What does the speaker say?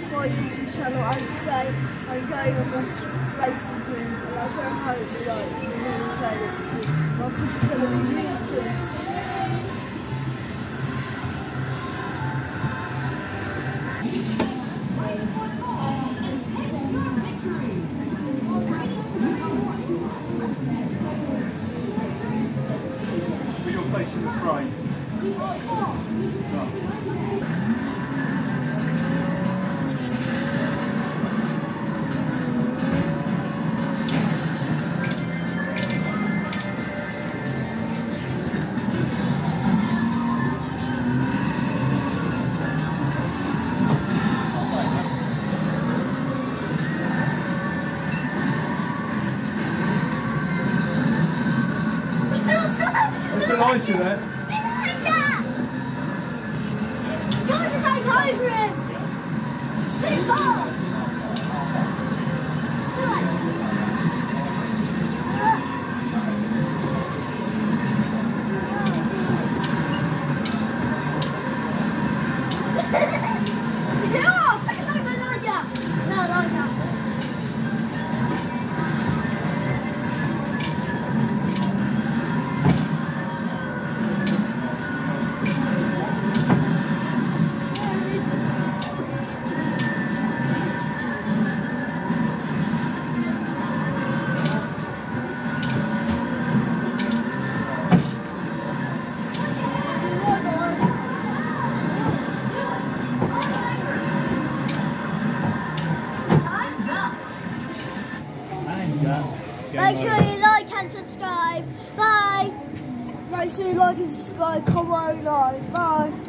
to my YouTube channel, and today I'm going on this racing game, and I don't know how it's like because I've never played it before, but I think it's going to be really good. But you're facing the frame. Behind you there. Someone's just like over him! It's too fast! No! Take it over, Elijah! No, Elijah! Make sure you like and subscribe. Bye. Make sure you like and subscribe. Come on, guys. Bye.